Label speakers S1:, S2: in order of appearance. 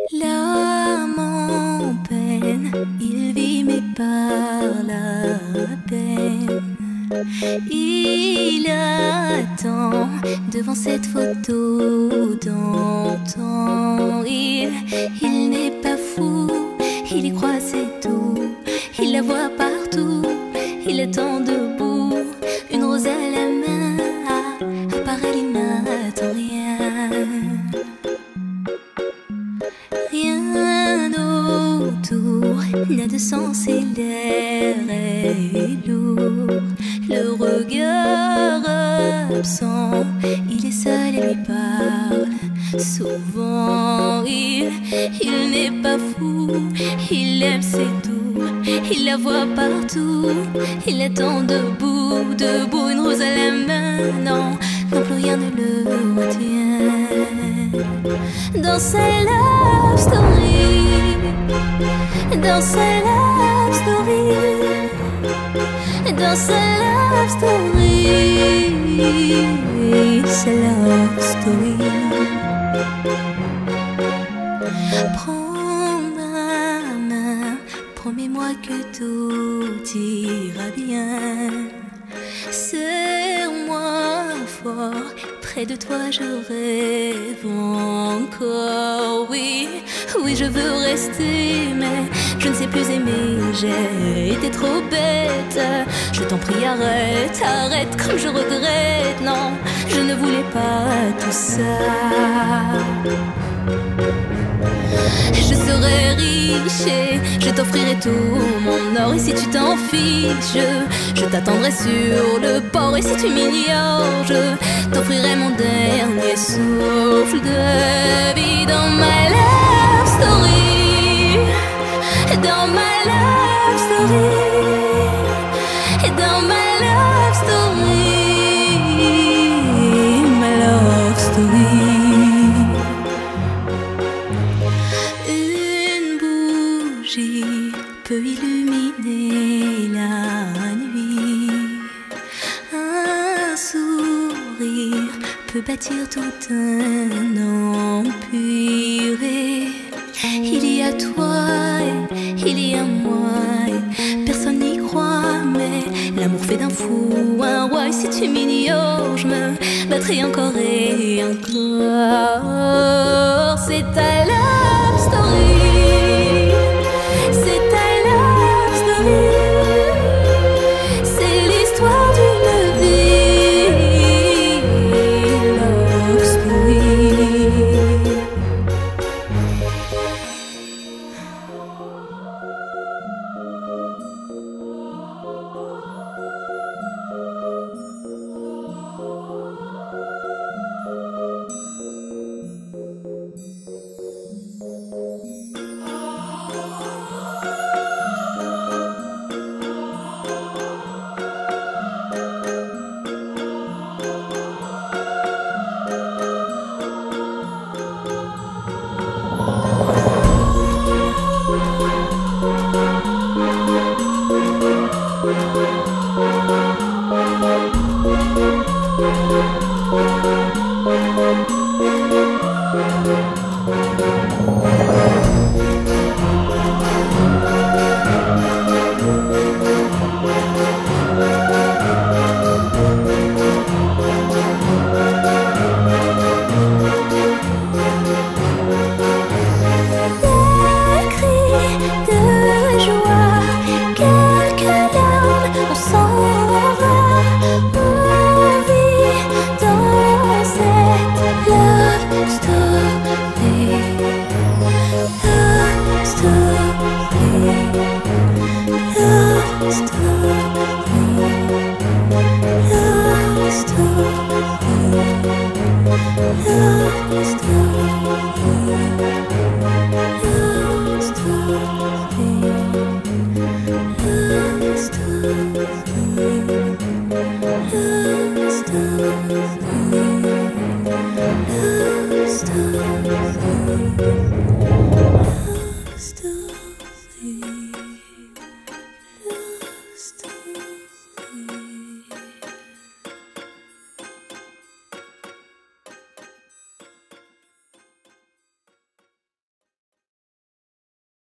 S1: L'âme en peine, il vit mais parle à peine. Il attend devant cette photo d'antan. Il n'est pas fou, il y croit, c'est tout. Il la voit partout, il attend debout, une rose à la main. À part elle, il n'attend rien. Rien autour n'a de sens et l'air est lourd. Le regard absent, il est seul et lui parle souvent. Il n'est pas fou, il aime, c'est tout. Il la voit partout, il attend debout, debout, une rose à la main. Non, non plus rien ne le retient. Dans sa love story, dans sa love story, dans sa love story, sa love story. Prends ma main, promets-moi que tout ira bien. Serre-moi fort, près de toi je rêve encore. Oui, oui je veux rester, mais je ne sais plus aimer. J'ai été trop bête, je t'en prie arrête, arrête comme je regrette. Non, je ne voulais pas tout ça. Je serai riche et je t'offrirai tout mon or. Et si tu t'en fiches, je t'attendrai sur le port. Et si tu m'ignores, je t'offrirai mon dernier souffle de vie. Dans ma love story, dans ma love story, dans ma love story, ma love story. Peut illuminer la nuit. Un sourire peut bâtir tout un empire. Et il y a toi et il y a moi, et personne n'y croit, mais l'amour fait d'un fou un roi. Et si tu m'ignores, je me battrai encore et encore. C'est ta love